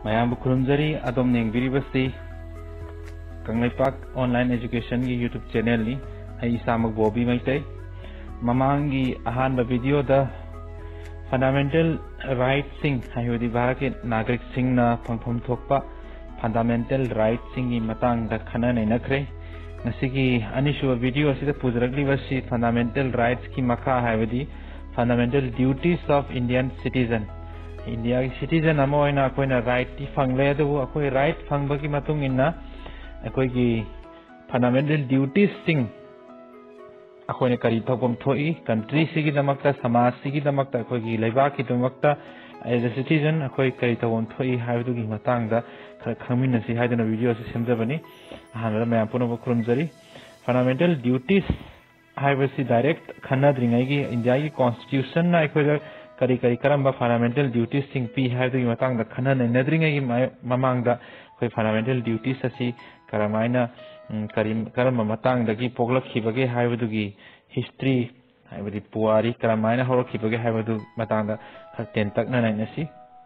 ꯃꯌꯥꯝꯕꯨ ꯈꯨꯔꯨꯝꯖꯔꯤ ꯑꯗꯣꯝꯅ ꯌꯦꯡꯕꯤꯔꯤꯕꯁꯤ ꯀꯪꯂꯩꯄꯥꯛ ꯑꯣꯟꯂꯥꯏꯟ एजुकेशनꯒꯤ यूट्यूब चैनलनि ꯑꯩ ꯏꯁꯥꯃꯛ ꯕꯣꯕꯤ ꯃꯩꯇꯩ ꯃꯃꯥꯡꯒꯤ ꯑꯍꯥꯟꯕ ꯚꯤꯗꯤꯑꯣꯗ फंडामेंटल राइट्स सिंग हाइबदि भारत के नागरिक सिंगना फंगफम थोकपा फंडामेंटल राइट्स सिंगी मतांगदा खना नैनखरे ngasiगी अनिसुब वीडियो असिदा पुजरगलिबसि फंडामेंटल राइट्स की मखा हाइबदि fundamental duties of Indian citizen India की सिटीजन अमा ओइना अखोइना राइट ती फंगले अदुबु अखोइ राइट फंगबगी मतुंग इन्ना अखोइगी फंडामेंटल ड्यूटीज सिंग अखोइने करी थोकम थोई कंट्री सिगी दमकता समाज सिगी दमकता अखोइगी लेबा की दमकता एज अ सिटीजन अखोइ करी थोकम थोई हाइबदुगी मतांगदा खर खमिनसि हाइदना वीडियो से सेमजबनी हानरा मया पुनबु खुरुमजरी फंडामेंटल ड्यूटीज हाइबसि डायरेक्ट खन्नद्रिंगाइगी इंडिया की कॉन्स्टिट्यूशन ना अखोइगा करी करी करंबा फंडामेंटल ड्यूटीज सिंग पी हाइबदुगी मतांगदा खन्ननद्रिंगाइगी ममांगदा अखोइ फंडामेंटल ड्यूटीज असि करमाइना करम मतंगदगी पोगलखिबगे हाइबदुगी हिस्ट्री हाइबदि पुवारी करमाइना हरखिबगे हाइबदु मतंगदा खरतेन तकना नाइनसि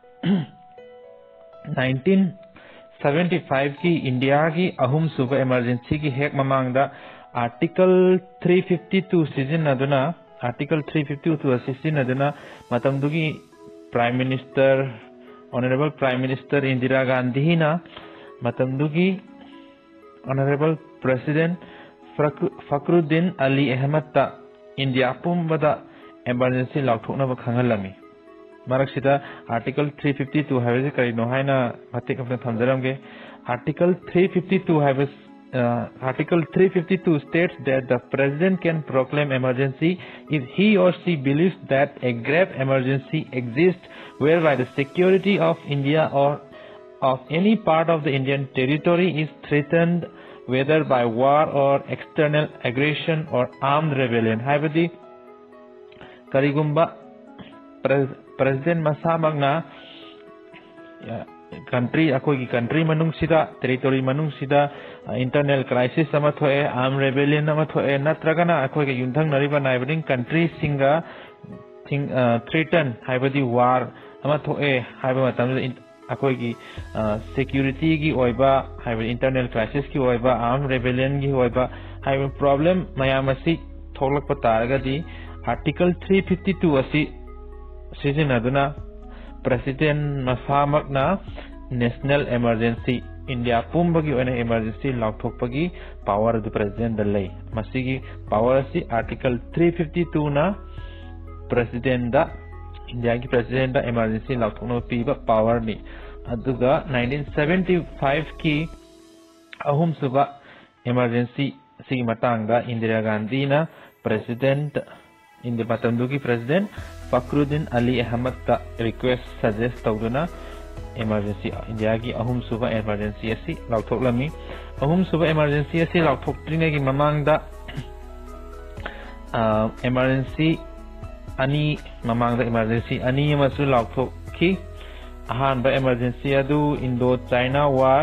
1975 की इंडिया की अहुम सुब इमरजेंसी की हेक ममांगदा आर्टिकल 352 सिजनदुना आर्टिकल 352 सिजनदुना मतमदुगी prime minister honourable prime minister Indira Gandhi ना मतमदुगी honourable president Fakhruddin Ali Ahmed India पुंबदा इमरजेंसी लाउथोकनब खंगलमी मरकसिदा आर्टिकल 352 हाइबसे करिनो हाइना मतेक अपना थमजरमगे article 352 states that the president can proclaim emergency if he or she believes that a grave emergency exists whereby the security of India or of any part of the Indian territory is threatened whether by war or external aggression or armed rebellion haibadi karigumba president masamagna country akoi country manung sida territory manung sida internal crisis ama thoe armed rebellion ama thoe natragana akoi ge yunthang nariba naibading country singa threaten haibadi war ama thoe haiba matam अखोई की security की ओइबा HYBE internal crisis की ओइबा arm rebellion की ओइबा हाइब problem मयामसी थोलक तारगदी आर्टिकल 352 असि सिजनदुना प्रेसिडेंट मसामकना नेशनल इमरजेंसी इंडिया पुंबगी ओइना इमरजेंसी लाउथोकपगी पावर दु प्रेसिडेंट दलै मसिगी पावर असि आर्टिकल 352 ना प्रेसिडेंट दा इंडिया की प्रेसिडेंट दा इमरजेंसी लाउथोकनो पीबा पावर नि अदुगा 1975 की अहुम सुबा इमरजेंसी सिगी मतांगदा इंदिरा गांधी ना प्रेसिडेंट इंडिया मतंदुगी प्रेसिडेंट फखरुद्दीन अली अहमद ता रिक्वेस्ट सजेस्ट तौदुना इमरजेंसी इंडिया की अहुम सुबा इमरजेंसी असि लाउथोकलमी अहुम सुबा इमरजेंसी असि लाउथोकत्रिने की ममांगदा इमरजेंसी अनि ममांगदा इमरजेंसी अनि मसु लाउथोकी अहानबा इमरजेंसी अदु इंडो चाइना वार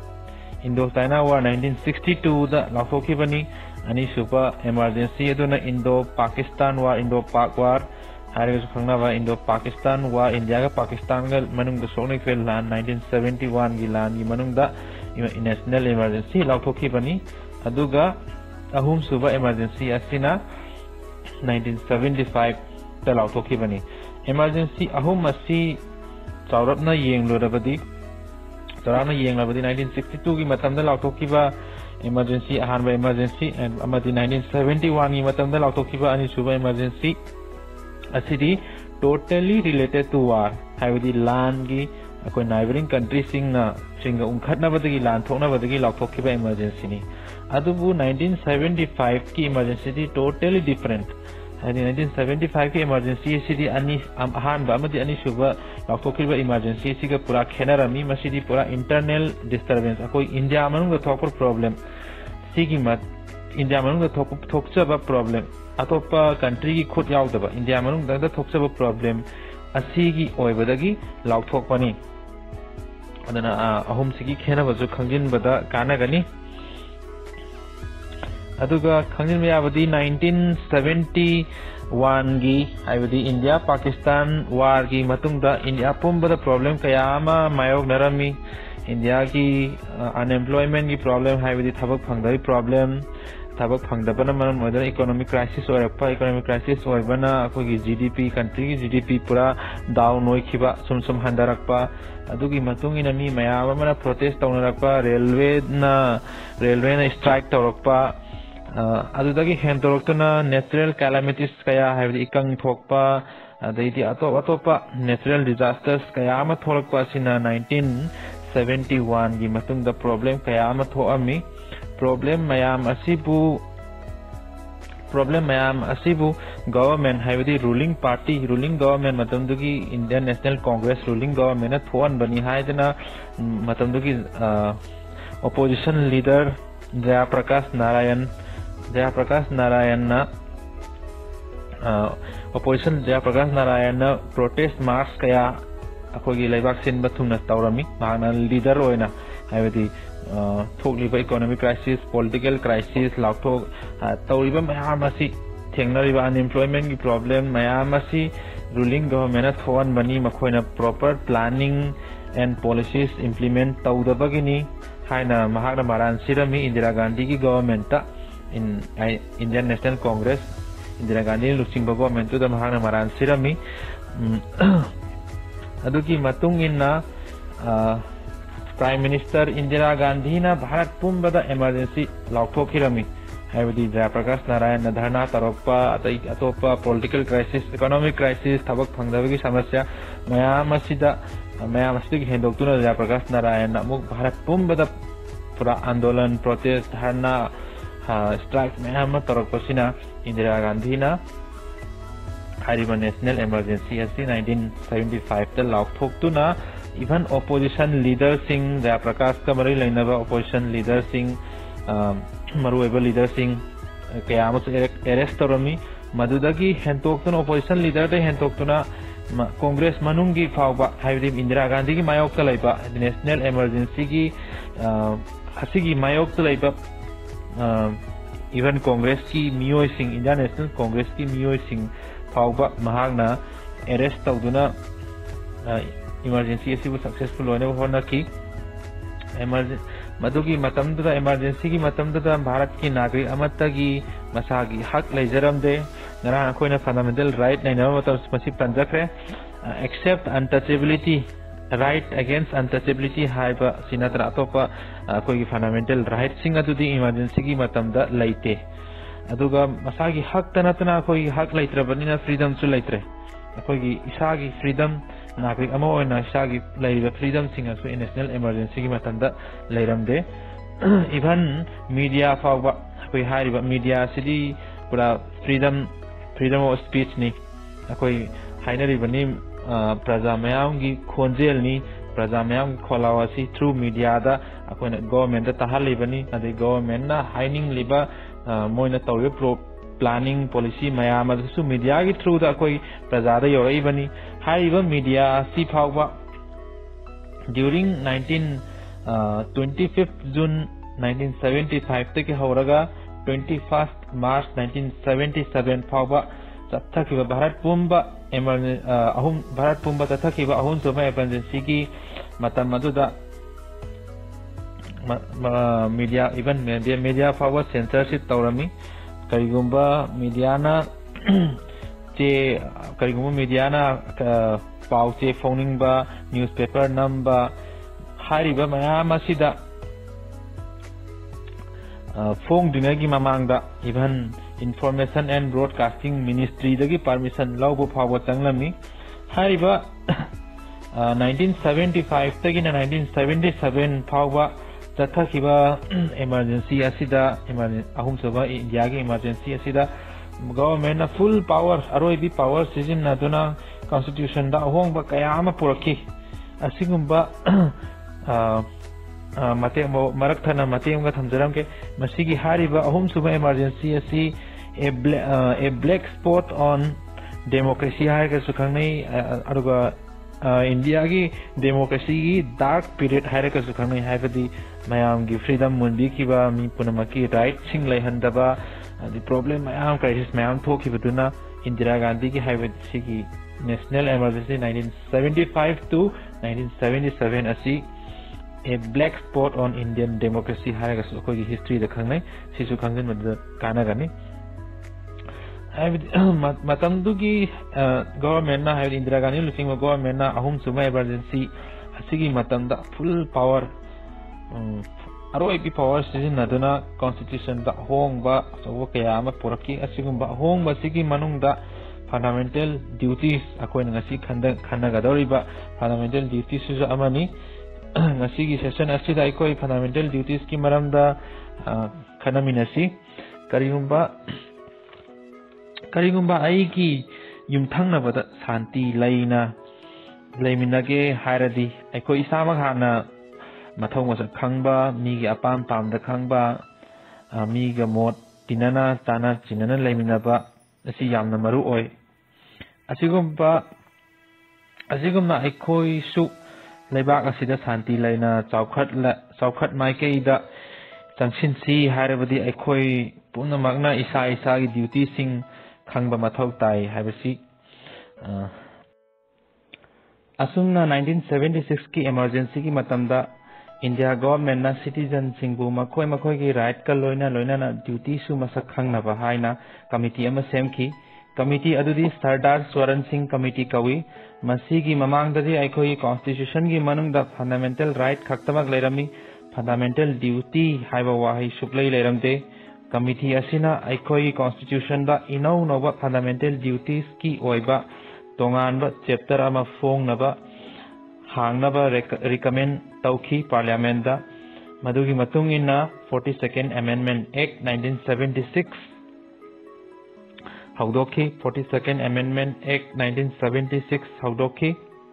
1962 दा लाउथोकीबनी अनि सुबा इमरजेंसी अदुना Indo Pakistan war Indo Pak war हारिगस खंगनाबा इंडो पाकिस्तान वार इंडिया का पाकिस्तान गा मनुंग द सोने फेल लान 1971 की लान की मनुंग दा नेशनल इमरजेंसी लाउथोकीबनी अदुगा अहुम सुबा इमरजेंसी असिना 1975 ता लाउथोकीबनी इमरजेंसी अहुम असि चावरपना येंगलोरबदी 1962 की मतमदा लाउथोकीबा इमरजेंसी अहानबा इमरजेंसी एंड अमदी 1971 की मतमदा लाउथोकीबा अनि सुबा इमरजेंसी असिदी टोटली रिलेटेड टू वार हाइबदी लान की अकोइ नाइबरिंग कंट्री सिंगना उंखटनबदगी लान थोकनबदगी लाउथोकीबा इमरजेंसी नि अदुबु 1975 की इमरजेंसी दी टोटली डिफरेंट 1975 की इमरजेंसी सिदी अनि अहानबा अमदी अनि सुबा लाउथोकीबा इमरजेंसी सिगा पूरा खेनरमी मसिदी पूरा इंटरनल डिस्टर्बेंस अकोइ इंडिया मनुंग थोकपर प्रॉब्लम सिगी मत इंडिया मनुंग थोकचबा प्रॉब्लम अतोपा कंट्री की खुद यावदबा इंडिया मनुंग दा थोकचबा प्रॉब्लम असिगी ओइबदगी लाउथोकपनी अदना अहुम सिगी खेनबजु खंजिनबदा कानगनी अदुगा खंगजिन याबदी 1971 गी हाइबदी इंडिया पाकिस्तान वार की मतुंगदा इंडिया पुंबदा प्रॉब्लम कयामा मायोग नरमी इंडिया की अनएम्प्लॉयमेंट की प्रॉब्लम हाइबदी थबक फंगदरी प्रॉब्लम थबक फंगदबना मरम मदर इकोनॉमिक क्राइसिस ओरपा इकोनॉमिक क्राइसिस ओइबना अखोगी जीडीपी कंट्री की जीडीपी पूरा डाउन ओइखिबा सुम हंदरकपा अदुगी मतुंगिना मी मयाम अमना प्रोटेस्ट तौनरकपा रेलवे ना स्ट्राइक तौरकपा अदुदगी हेंदोरक्तुना नेचुरल कैलामिटीज कया हाइबदी इकंग थोकपा अदैदी अतोपा नेचुरल डिजास्टर्स कया अमा थोरकपा सिना 1971 की मतुंगदा प्रॉब्लम कया अमा थोअमी प्रॉब्लम मयाम असिबु गवर्नमेंट हाइबदी रूलिंग पार्टी रूलिंग गवर्नमेंट मतुंदुगी Indian National Congress ruling government ना थोअन बनी हाइदना मतुंदुगी opposition leader Jayaprakash Narayan protest march कया अखोगी लेबाक सिनबा थुंगना तौरमी माना लीडर ओइना हाइबदी थोकलिबा इकोनॉमिक क्राइसिस पॉलिटिकल क्राइसिस लाउथो तौरिबा मयाम असि थेंगनरिबा अनएम्प्लॉयमेंट की प्रॉब्लम मयाम असि रूलिंग गवर्नमेंट थोअन बनी मखोइना proper planning and policies implement तौदबगिनी हाइना महात्मा मारान सिरमी इंदिरा गांधी की government in Indian National Congress Indira Gandhi लुचिंग गवर्नमेंट तो महात्मा मारान सिरमी अदुकी मतुंग इन्ना प्राइम मिनिस्टर इंदिरा गांधी ना भारत पुंबदा इमरजेंसी लाउथोखिरमी हाइबदी जयप्रकाश नारायण धरना तरोपा अतोपा पॉलिटिकल क्राइसिस इकोनॉमिक क्राइसिस थबक फंगदबगी समस्या मयाम हेंदोक्तुना जयप्रकाश नारायण अमुक भारत पुंबदा पूरा आंदोलन प्रोटेस्ट धरना स्ट्राइक मयाम तरोपसिना इंदिरा गांधी ना हारिबा नेशनल इमरजेंसी असि 1975 ता लाउथोक्तुना इवन ऑपोजिशन लीडर सिंह जयप्रकाश का मरी लेनबा ऑपोजिशन लीडर सिंह मरुएबा लीडर सिंह कयामस अरेस्ट तौरमी मदुदगी हेंतोक्तुना ऑपोजिशन लीडर दे हेंतोक्तुना कांग्रेस मनुंगी फावबा हाइबदी इंदिरा गांधी की मायोक्ता लैबा नेशनल इमरजेंसी की हसिगी मायोक्ता लैबा इवन कांग्रेस की मियोय सिंह इंडिया नेशनल कांग्रेस की मियोय सिंह फावबा महागना अरेस्ट तौदुना इमरजेंसी असिबु सक्सेसफुल होने होनकी मदुगी मतमदुदा इमरजेंसी की मतमदुदा भारत की नागरिक अमत्तगी मसागी हक लेजरमदे नरा अखोइना फंडामेंटल राइट नैनबा मतम मसि पंजखरे except untouchability right against untouchability हाइबा सिनात्र अतोपा अखोइगी फंडामेंटल राइट सिंग अदुदी इमरजेंसी की मतमदा लैते अदुगा मसागी हक तनतना अखोइगी हक लैत्रबनिना फ्रीडम सु लैत्रे अखोइगी इसागी फ्रीडम नागरिक अमा ओइना इसागी लैरिबा फ्रीडम सिंग असु नेशनल इमरजेंसी की मतमदा लैरमदे इवन मीडिया फावबा अखोइ हारिबा मीडिया सिदी पूरा फ्रीडम ऑफ स्पीच नि अखोइ हाइनरिबनी प्रजा मयाम की खोंजेल नि प्रजा मयाम खोलाव असि थ्रू मीडिया दा अखोइना गवर्नमेंट दा तहालिबनी अदे गवर्नमेंट ना हाइनिंग लिबा मोइना तौरे प्लानिंग पॉलिसी मयाम अदसु मीडिया की थ्रू दा अखोइ प्रजा दा योरैबनी हाइबा मीडिया सि फावबा ड्यूरिंग 25 जून 1975 तक हौरगा 21 मार्च 1977 फावबा तथकिबा भारत पुंबा तथकिबा अहुम सुबह इमरजेंसी की मतम मदुदा मीडिया इवन मीडिया फावबा सेंसरशिप तौरमी करिगुंबा मीडियाना पाउ चे फोनिंगबा न्यूज़पेपर नंबा हारिबा मयाम असिदा फोंग दिनगी ममांगदा even information and broadcasting ministry दगी परमिशन लौबो फावो चंगलमी हारिबा 1975 तगी 1977 फावबा तथकिबा इमरजेंसी असिदा अहुम सुबा इंडिया की इमरजेंसी असिदा गवर्नमेंट फुल पावर अरोइबी पावर सिजिन्नदुना कॉन्स्टिट्यूशन दा अहोंगबा कयामा पुरकी असिगुंबा मरक थना मतेंगा थमजरम के मसीगी हारिबा अहुम सुबह इमरजेंसी असी a black spot on democracy हाय के सुखंगनै अरुगा इंडिया की डेमोक्रेसी की डार्क पीरियड हायरकसु खंगनै हायबदि मयाम की फ्रीडम मुनबिखिबा मी पुनमकी राइट सिंग लैहनदबा the problem मयाम क्राइसिस मयाम थोखिबदुना इंदिरा गांधी की हायबदि की national emergency 1975 to 1977 asi a black spot on Indian democracy हायरकसु अखोगी हिस्ट्री द खंगनै सिसु खंगन मद कानागनि मतमदुगी गवर्नमेंट ना हायबदि इंदिरा गांधी लुचिंग गवर्नमेंट ना अहुम सुमा इमरजेंसी असिगी मतमदा फुल पावर अरोइबी पावर सिजिनदुना कॉन्स्टिट्यूशन दा होंगबा अचौबा कया अमा पुरकी असिगुंबा होंगबा सिगी मनुंगदा फंडामेंटल ड्यूटीज अखोइना ngasi खन्नगदौरिबा फंडामेंटल ड्यूटीज सुजा अमानी ngasi gi सेशन असिदा अखोइ फंडामेंटल ड्यूटीज की मरमदा खनमिनसी करिगुंबा आई की युमथंगनबदा शांति लैना लैमिनगे हायरदी अखोइ इसामक हाना मथौ मसक खंगबा मीगी अपाम पामदा खंगबा मीगा मोट तिनना ताना चिनना लैमिनबा असि यामना मरु ओय असिगुम्ना अखोइ सु लेबाक असिदा शांति लैना चौखट माइकेइदा चंगसिनसी हायरबदि अखोइ पुनमकना इसा की ड्यूटी सिंग खंगबा मथौ ताई हायबसि असुमना 1976 की इमरजेंसी की मतमदा इंडिया गवर्नमेंट ना सिटीजन सिंगबु मखोइ मखोइ की राइट का लोइना ड्यूटी सु मसक खंगनबा हाइना कमिटी अमा सेमखि कमिटी अदुदि सरदार स्वरण सिंह कमिटी कवि मसीगी ममांगदि अखोइ कॉन्स्टिट्यूशन की मनुंगदा फंडामेंटल राइट खक्तमक लैरमी फंडामेंटल ड्यूटी हाइबा वाहै सुप्लै लैरमदे कमिटी असिना अखोइ कॉन्स्टिट्यूशन दा इनौ नौबा फंडामेंटल ड्यूटीज की ओइबा तोंगानबा चैप्टर अमा फोंगनबा हांगनबा रिकमेंड तौखी पार्लियामेंट दा मदुगी मतुंग इना 42nd अमेंडमेंट एक्ट 1976 हौदोखी 42nd अमेंडमेंट एक्ट 1976 हौदोखी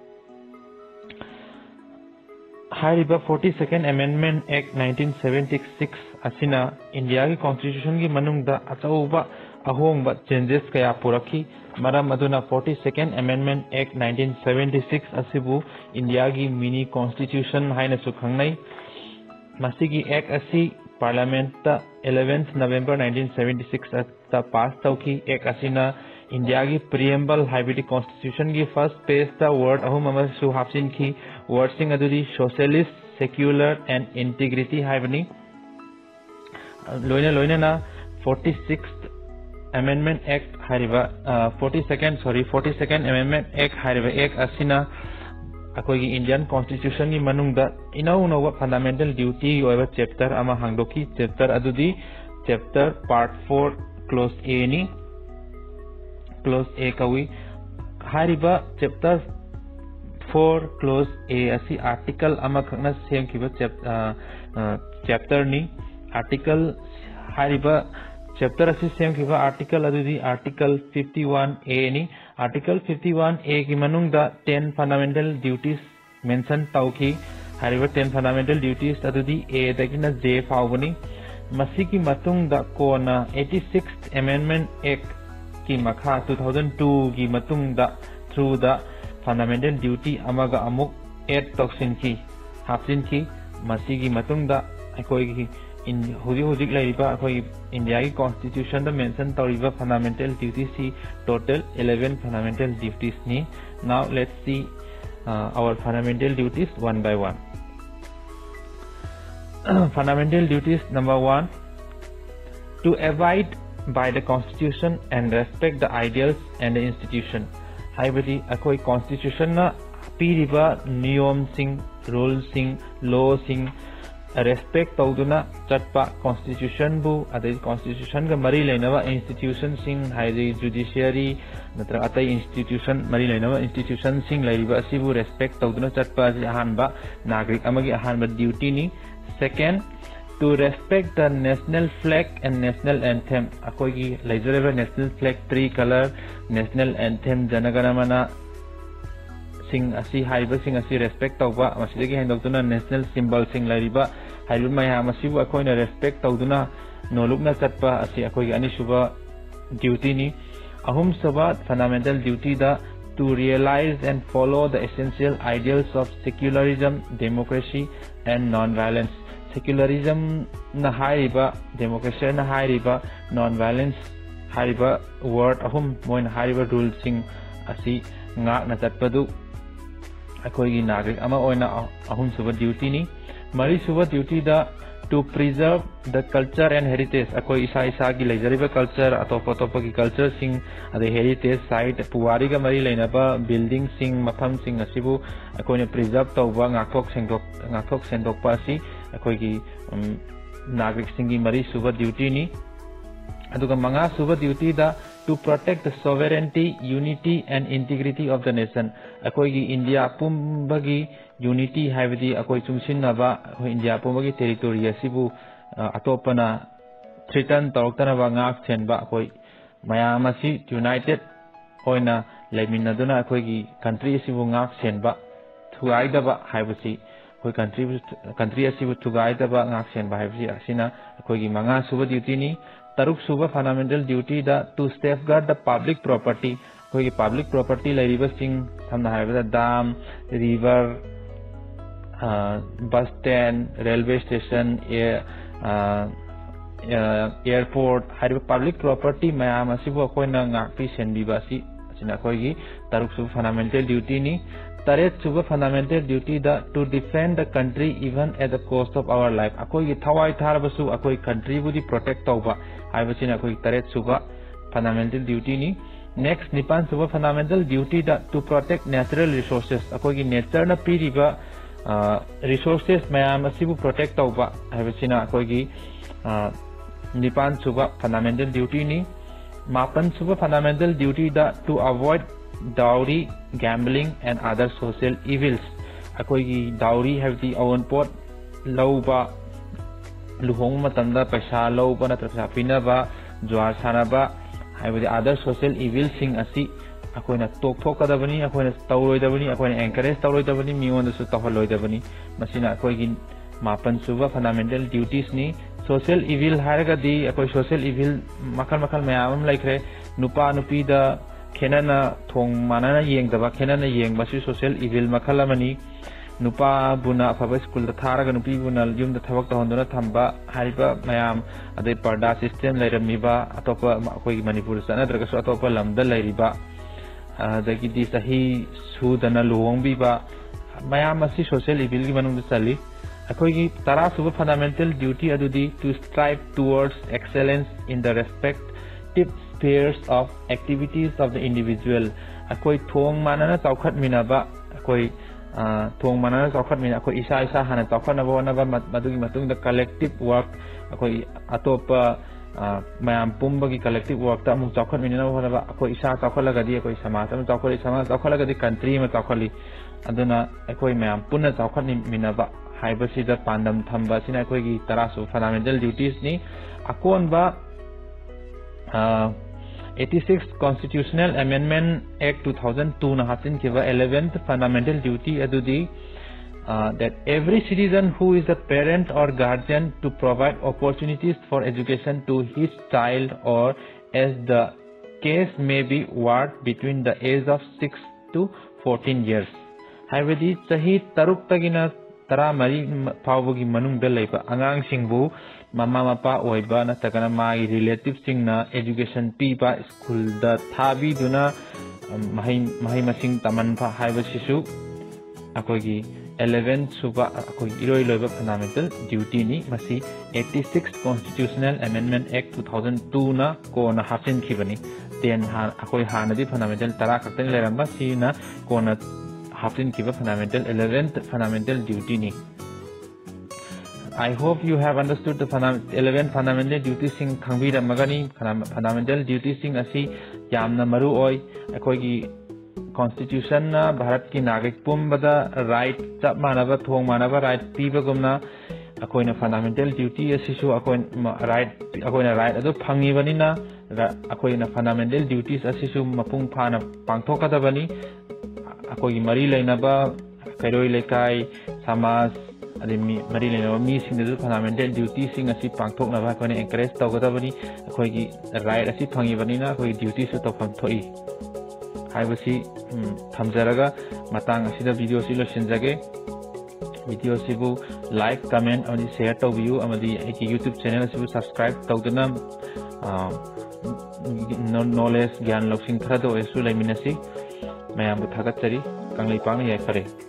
हारिबा 42nd अमेंडमेंट एक्ट 1976 असिना इंडिया की कॉन्स्टिट्यूशन की मनुंगदा अचौबा अहोंगबा चेंजेस कया पुरखी मरम अदुना 42nd अमेंडमेंट एक्ट 1976 असिबु इंडिया की मिनी कॉन्स्टिट्यूशन हाइना सुखंगनै मसिगी एक्ट असि पार्लियामेंट ता 11th नवंबर 1976 ता पास तौखी एक्ट असिना इंडिया की प्रीएम्बल हाइबिडी कॉन्स्टिट्यूशन की फर्स्ट पेज ता वर्ड अहुम अमसु हाफसिन की वर्ड सिंग अदुदी सोशलिस्ट सेक्युलर एंड इंटीग्रिटी हाइबनी लोइना ना 46th अमेंडमेंट एक्ट हारिबा 42nd अमेंडमेंट एक्ट हारिबा एक्ट असिना अखोगी इंडियन कॉन्स्टिट्यूशन की मनुंगदा इनौ नौबा फंडामेंटल ड्यूटी ओइबा चैप्टर अमा हांगदोकी चैप्टर अदुदी चैप्टर पार्ट 4 क्लोज ए नी क्लोज ए कवी हारिबा चैप्टर 4 क्लोज ए असि आर्टिकल अमा खना सेमखिबा चैप्टर नी आर्टिकल हारिबा चैप्टर असि सेमखिबा आर्टिकल अदुदी आर्टिकल 51A नी आर्टिकल 51A की मनुंगदा 10 फंडामेंटल ड्यूटीज मेंशन तौखी हारिबा 10 फंडामेंटल ड्यूटीज अदुदी A दगिना J फावबनी मसी की मतुंगदा कोना 86th अमेंडमेंट एक्ट की मखा 2002 की मतुंगदा थ्रू द फंडामेंटल ड्यूटी अमगा अमुक एड तौसिन की हाफसिन की मसी की मतुंगदा अखोई की हुजिक लाइबा अखोई इंडिया की कॉन्स्टिट्यूशन द मेंशन तौरिबा fundamental duties see total 11 fundamental duties नी now let's see our fundamental duties one by one fundamental duties number 1 to abide by the constitution and respect the ideals and the institution हाइबदी अखोई constitution ना पीरिबा नियम सिंग rule सिंग law सिंग respect तौदुना चटपा constitution बु अदे constitution का मरी लेनवा institution सिंग हाइदी judiciary नत्र अतई institution मरी लेनवा institution सिंग लाइबा असिबु respect तौदुना चटपा जि अहानबा नागरिक अमगी अहानबा duty knee second to respect the national flag and national anthem अखोई लाइजरेबा national flag 3 color national anthem जनगणमना सिंग असि हाइबा सिंग असि respect तौबा मसिदगी हेंदोक्तुना national symbol सिंग लाइबा हाइबा मया मसिबु अखोइना respect तौदुना नोलुकना चटपा असि अखोई अनिसुबा duty नी अहुम सबा fundamental duty दा to realize and follow the essential ideals of secularism, democracy, and non-violence. Secularism na hairiba, democracy na hairiba, non-violence hairiba word ahum moin hairiba rule sing asi ngak na tatpadu akoi gi nagrik ama oina ahum suba duty ni. Mari suba duty da to preserve the culture and heritage. Akoi isa gi leijariba culture atopa gi culture sing ade heritage site puwari ga mari leinaba building sing mafam sing asibu akoi ne preserve tawba ngakok sendok pa si akoi gi nagrik sing gi mari suba duty ni. Aduga manga suba duty da to protect the sovereignty, unity and integrity of the nation. Akoi gi India pumbagi unity haibadi akoi chungsin naba India pumbagi territory asibu atopana threaten tawktana ba ngak chen ba akoi mayam asi united oina leiminaduna akoi gi country asibu ngak chen ba thuai da ba haibasi akoi country asibu thugai da ba ngak chen ba haibasi asina akoi gi manga suba duty ni. Taruk suba fundamental duty da to safeguard the public property. Koi public property like river sing samna haibada dam, river, bus stand, railway station, airport. Haibada public property mayam asibu koi na ngakpi sendi basi. Asina koi gi taruk suba fundamental duty ni. Taret suba fundamental duty da to defend the country even at the cost of our life. Akoi gi thawai thar basu akoi country budi protect tauba. Haibasina akoi taret suba fundamental duty ni. Next nipan suba fundamental duty da to protect natural resources. Akoi gi nature na piriba resources mayam asibu protect tauba. Haibasina akoi gi nipan suba fundamental duty ni. Mapan suba fundamental duty da to avoid dowry, gambling and other social evils. Akoi gi dowry have the own pot lauba luhong matanda paisa lauba na trasa pinaba juar sanaba have the other social evils sing asi akoi na tok kadabani akoi na tawloidabani akoi na encourage tawloidabani mion su tawloidabani masina akoi gi mapan suba fundamental duties ni. Social evil haraga di akoi social evil makal mayam laikre nupa nupi da kenana thong manana yeng daba kenana yeng basi social evil makalamani. Nupa buna afaba school da tharaga nupi buna yum da thabak ta hondona thamba hariba mayam ade parda system lairamiba atopa akoi manipur sana draga so atopa lamda lairiba dagi di sahi sudana luhongbi ba mayam asi social evil gi manung da sali. Akoi gi tara suba fundamental duty adudi to strive towards excellence in the respective spheres of activities of the individual. Akoi thong manana tawkhat minaba akoi thong manana tawkhat mina akoi isa hana tawkhat naba naba madugi matung the collective work akoi atopa mayam pumbagi collective work ta mu tawkhat mina naba akoi isa tawkhat di akoi samaj am tawkhat lagadi country ma tawkhali aduna akoi mayam punna tawkhat minaba haibasi da pandam thamba sina akoi gi tarasu fundamental duties ni. Akon ba 86th Constitutional Amendment Act 2002 na hasin kiba 11th fundamental duty adudi that every citizen who is a parent or guardian to provide opportunities for education to his child or as the case may be ward between the age of 6 to 14 years. Haibadi sahi taruk tagina tara mari pawagi manung da laiba angang singbu mama mapa oiba na takana mai relative singna education piba school da thabi duna mahai masing taman pha haiba sisu akoi gi 11 suba akoi iroi loiba fundamental duty ni masi 86th Constitutional Amendment Act 2002 na ko na hasin khibani ten ha akoi hanadi fundamental tara khakten leramba sina ko na haftin kiba fundamental 11th fundamental duty ni. I hope you have understood the 11 fundamental duties sing khangbi da magani fundamental duties sing asi yamna maru oi akoi gi constitution na bharat ki nagrik pumbada right chap manaba thong manaba right piba gumna akoi na fundamental duty asisu akoi na right adu phangi bani na akoi na fundamental duties asisu mapung phana pangthokada bani akoi mari lainaba kairoi lekai samaj ademi mari lainaba mi singdu fundamental duties sing asi pangthoknaba akoi encourage tawgada bani akoi gi right asi phangi bani na akoi duties to pham thoi हाइबसी थमजरगा मतंग असिदा video सि लोसिनजगे video सिबु like comment और share तौबियु अमदी एकी यूट्यूब चैनल सिबु सब्सक्राइब तौदना नॉलेज ज्ञान लौसिंग खरदो एसु लेमिनसी मैं थागतरी कंगलैपांग याइफरे।